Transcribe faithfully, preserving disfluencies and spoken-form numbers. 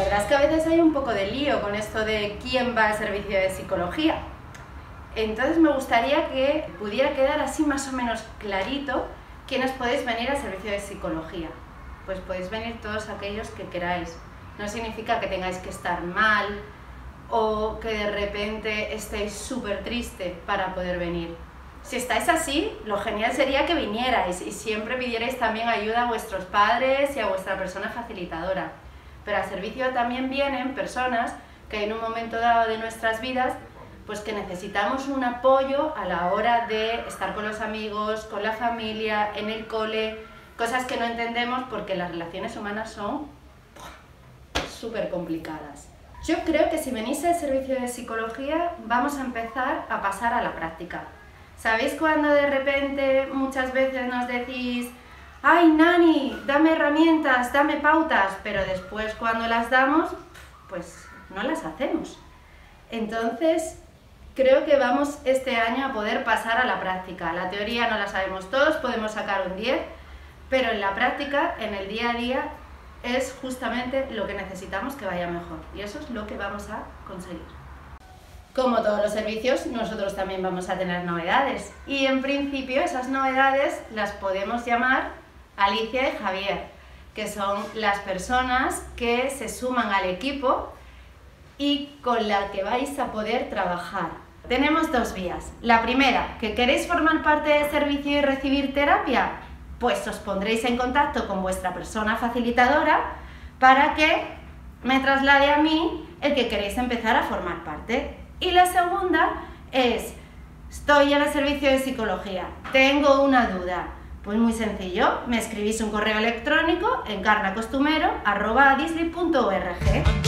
verdad es que a veces hay un poco de lío con esto de quién va al servicio de psicología. Entonces me gustaría que pudiera quedar así más o menos clarito quiénes podéis venir al servicio de psicología. Pues podéis venir todos aquellos que queráis. No significa que tengáis que estar mal o que de repente estéis súper triste para poder venir. Si estáis así, lo genial sería que vinierais y siempre pidierais también ayuda a vuestros padres y a vuestra persona facilitadora. Pero al servicio también vienen personas que en un momento dado de nuestras vidas pues que necesitamos un apoyo a la hora de estar con los amigos, con la familia, en el cole, cosas que no entendemos porque las relaciones humanas son súper complicadas. Yo creo que si venís al servicio de psicología vamos a empezar a pasar a la práctica. ¿Sabéis cuando de repente muchas veces nos decís ¡ay, Nani, dame herramientas, dame pautas! Pero después cuando las damos, pues no las hacemos. Entonces, creo que vamos este año a poder pasar a la práctica. La teoría no la sabemos todos, podemos sacar un diez, pero en la práctica, en el día a día, es justamente lo que necesitamos que vaya mejor. Y eso es lo que vamos a conseguir. Como todos los servicios, nosotros también vamos a tener novedades. Y en principio esas novedades las podemos llamar Alicia y Javier, que son las personas que se suman al equipo y con la que vais a poder trabajar. Tenemos dos vías. La primera, que queréis formar parte del servicio y recibir terapia, pues os pondréis en contacto con vuestra persona facilitadora para que me traslade a mí el que queréis empezar a formar parte. Y la segunda es, estoy en el servicio de psicología, tengo una duda. Pues muy sencillo, me escribís un correo electrónico en carnacostumero arroba disli punto org.